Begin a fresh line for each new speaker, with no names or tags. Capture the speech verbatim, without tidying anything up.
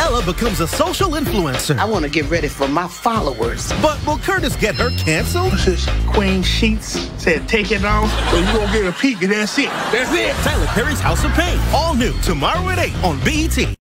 Bella becomes a social influencer.
I want to get ready for my followers.
But will Curtis get her canceled?
Queen Sheets said take it off, so you gonna get a peek and that's it. That's it.
Tyler Perry's House of Pain. All new tomorrow at eight on B E T.